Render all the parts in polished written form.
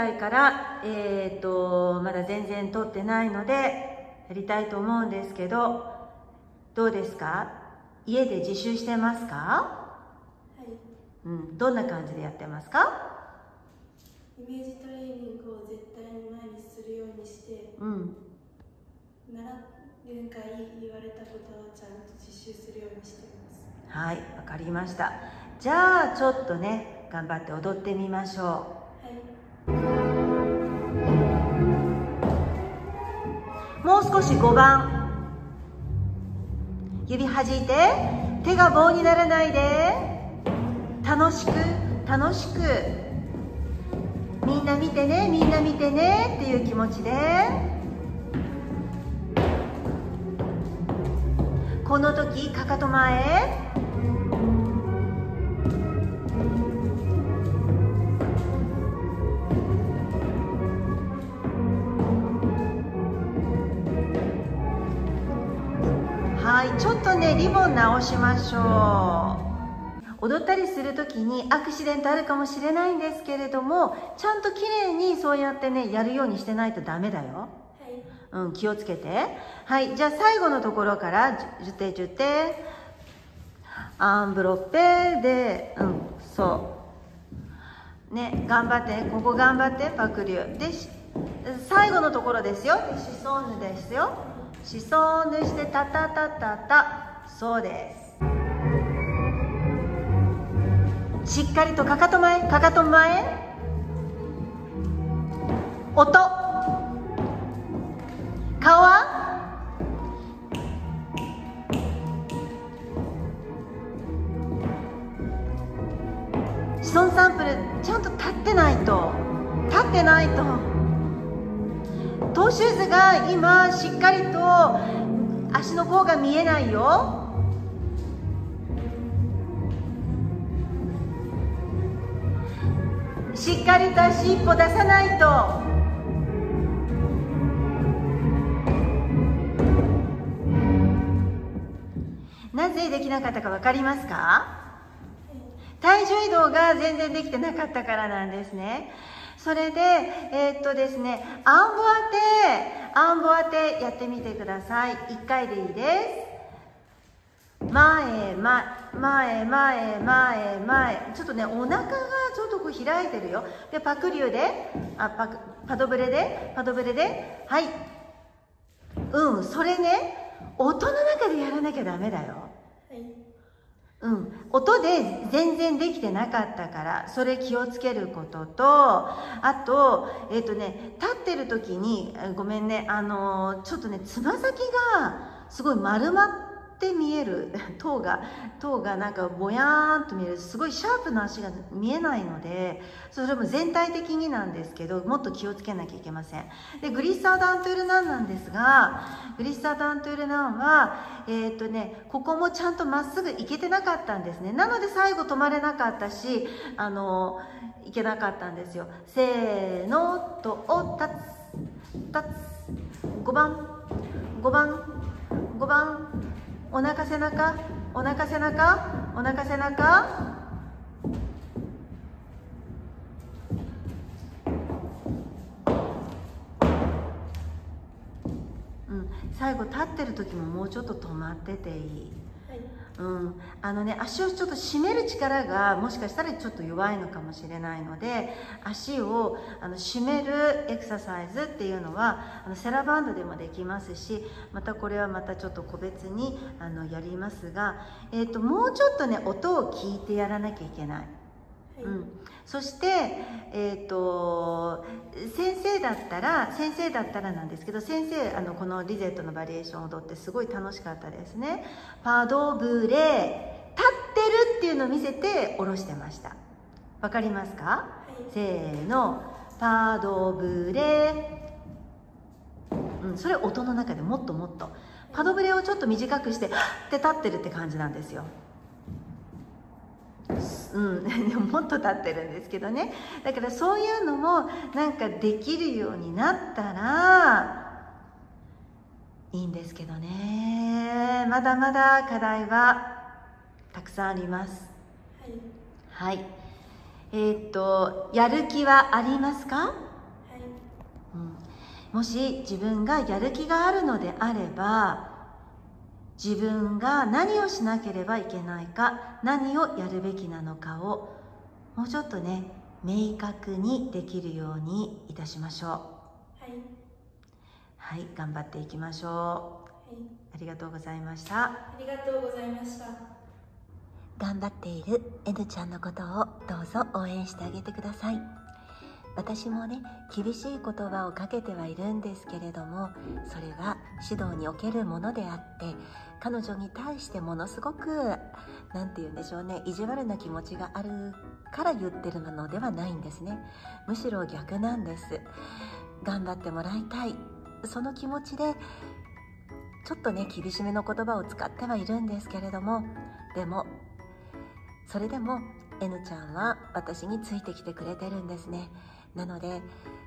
回から、まだ全然撮ってないので、やりたいと思うんですけど、どうですか？家で自習してますか？ はい。 どんな感じでやってますか？ イメージトレーニングを絶対に前にするようにして、前回言われたことをちゃんと実習するようにしています。 はい、わかりました。じゃあちょっとね、頑張って踊ってみましょう。 はい。 もう少し5番。指弾いて、手が棒にならないで、楽しく楽しく、みんな見てね、みんな見てねっていう気持ちで、この時かかと前、はい、ちょっとねリボン直しましょう。踊ったりする時にアクシデントあるかもしれないんですけれども、ちゃんときれいにそうやってねやるようにしてないとダメだよ。はい、気をつけて。はい、じゃあ最後のところからジュテジュテアンブロッペで、そうね、頑張って、ここ頑張って、パクリュで最後のところですよ。シソンヌですよ。シソンヌしてタタタタタ、そうです。しっかりとかかと前、かかと前、音、顔はシソンサンプルちゃんと立ってないと、トーシューズが今しっかりと足の甲が見えないよ。しっかりと足一歩出さないと。なぜできなかったか分かりますか？体重移動が全然できてなかったからなんですね。それで、ですね、アンボアテやってみてください。1回でいいです。前、ちょっとね、お腹がちょっとこう開いてるよ。で、パクリューで、パドブレで、はい。それね、音の中でやらなきゃダメだよ。音で全然できてなかったから、それ気をつけることと、あと、立ってる時に、ごめんね、ちょっとね、つま先がすごい丸まって見える。塔がなんかぼやーんと見える。すごいシャープな足が見えないので、それも全体的になんですけど、もっと気をつけなきゃいけません。で、グリッサーダントゥールナンなんですが、グリッサーダントゥールナンは、ここもちゃんとまっすぐ行けてなかったんですね。なので最後止まれなかったし、いけなかったんですよ。せーのと、立つ。5番。お腹背中。最後立ってる時ももうちょっと止まってていい。足をちょっと締める力がもしかしたらちょっと弱いのかもしれないので、足を締めるエクササイズっていうのはセラバンドでもできますし、またこれはまたちょっと個別にやりますが、もうちょっとね音を聞いてやらなきゃいけない。そして、先生だったらなんですけど、先生このリゼットのバリエーションを踊ってすごい楽しかったですね。パドブレ、立ってるっていうのを見せて下ろしてました。わかりますか？せーの、パドブレ、それ音の中でもっとパドブレをちょっと短くしてって立ってるって感じなんですよ。もっと立ってるんですけどね。だからそういうのもなんかできるようになったらいいんですけどね。まだまだ課題はたくさんあります。はい。やる気はありますか？ もし自分がやる気があるのであれば、自分が何をしなければいけないか、何をやるべきなのかをもうちょっとね、明確にできるようにいたしましょう。はい、頑張っていきましょう。ありがとうございました。 ありがとうございました。 頑張っているNちゃんのことをどうぞ応援してあげてください。私もね、厳しい言葉をかけてはいるんですけれども、それは指導におけるものであって、彼女に対してものすごくなんて言うんでしょうね、意地悪な気持ちがあるから言ってるのではないんですね。むしろ逆なんです。頑張ってもらいたい、その気持ちでちょっとね、厳しめの言葉を使ってはいるんですけれども、でもそれでも N ちゃんは私についてきてくれてるんですね。なので、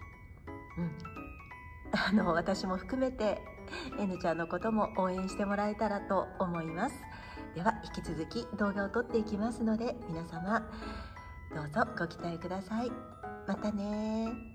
私も含めて N ちゃんのことも応援してもらえたらと思います。では引き続き動画を撮っていきますので、皆様どうぞご期待ください。またね。